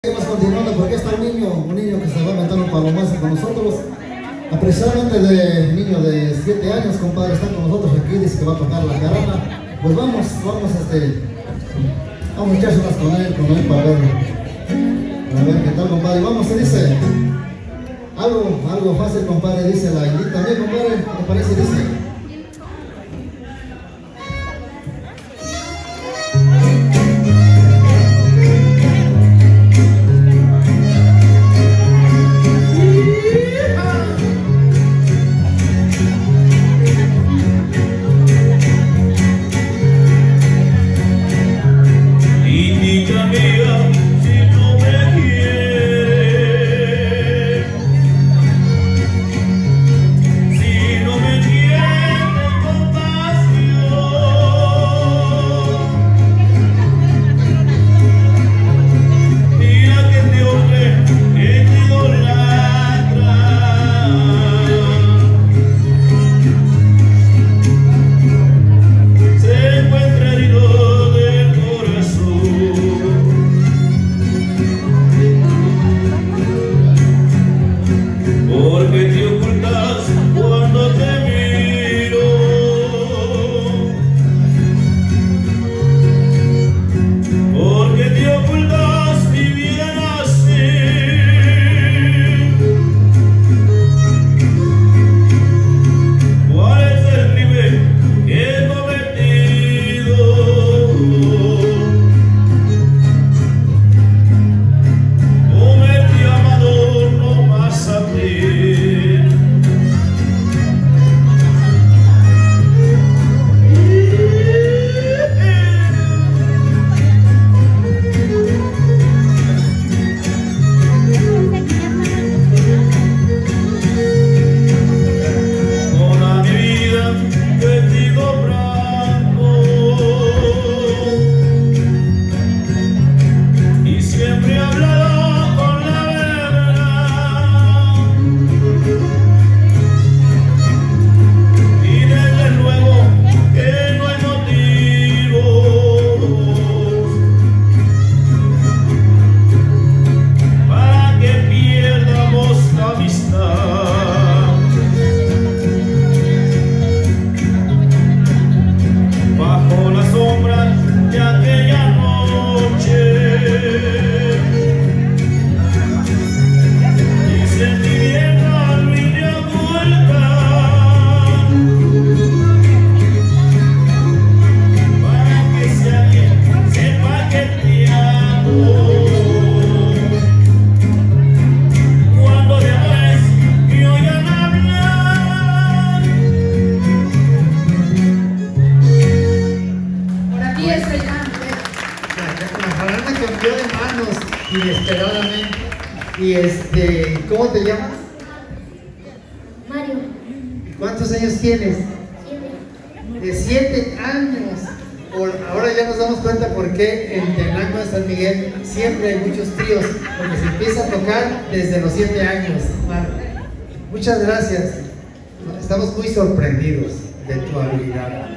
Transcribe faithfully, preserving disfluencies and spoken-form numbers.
Seguimos continuando porque está un niño, un niño que se va a meter un palomazo con nosotros. Apreciadamente de niño de siete años, compadre, está con nosotros aquí, dice que va a tocar la carana. Pues vamos, vamos este, vamos a echarse unas con él, con él para ver, para ver qué tal, compadre. Vamos, se dice, algo, algo fácil, compadre, dice la Ingrid también, compadre, ¿qué parece? Dice. Inesperadamente. Y este, ¿cómo te llamas? Mario. ¿Y cuántos años tienes? Siete. De siete años. Por, ahora ya nos damos cuenta por qué en Tenango de San Miguel siempre hay muchos tríos, porque se empieza a tocar desde los siete años. Mario, muchas gracias. Estamos muy sorprendidos de tu habilidad.